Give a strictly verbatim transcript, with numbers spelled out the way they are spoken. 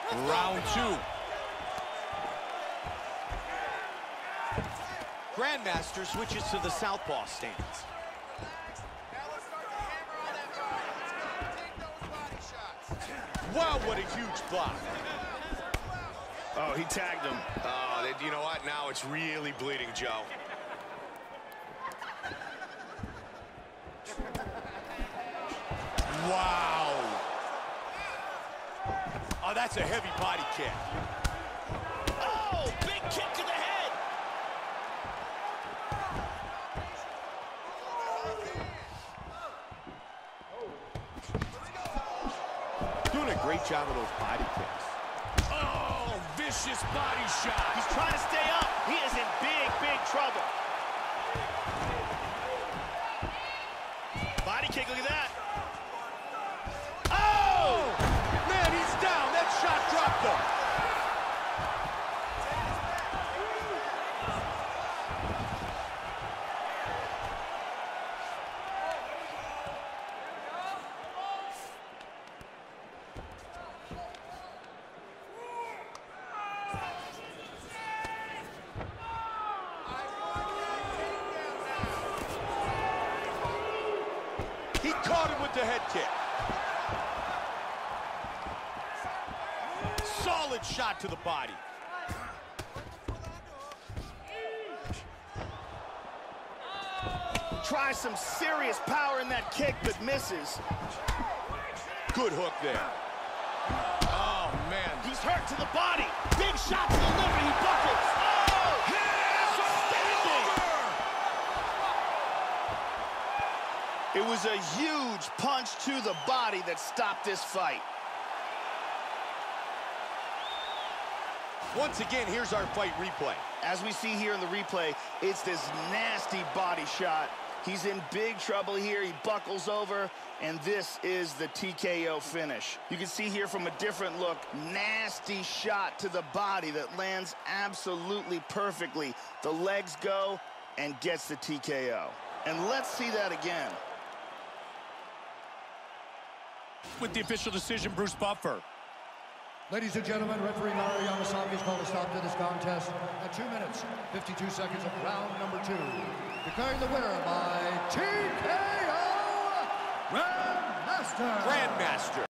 Round two. Grandmaster switches to the southpaw stance. Wow, what a huge block. Oh, he tagged him. Oh, uh, you know what? Now it's really bleeding, Joe. Wow. Oh, that's a heavy body kick. Oh, big kick to the head. Doing a great job of those body kicks. Oh, vicious body shot. He's trying to stay up. He is in big, big trouble. Body kick, look at that. Oh! Man, he's down. That shot dropped him. He caught him with the head kick. Solid shot to the body. Tries some serious power in that kick, but misses. Good hook there. Oh, man. He's hurt to the body. Big shot to the liver. He buckles. Oh! Outstanding! It was a huge punch to the body that stopped this fight. Once again, here's our fight replay. As we see here in the replay, it's this nasty body shot. He's in big trouble here. He buckles over, and this is the T K O finish. You can see here from a different look, nasty shot to the body that lands absolutely perfectly. The legs go and gets the T K O. And let's see that again. With the official decision, Bruce Buffer. Ladies and gentlemen, referee Naru Yamasaki has called a stop to this contest at two minutes, fifty-two seconds of round number two. Declaring the winner by T K O, Grandmaster. Grandmaster.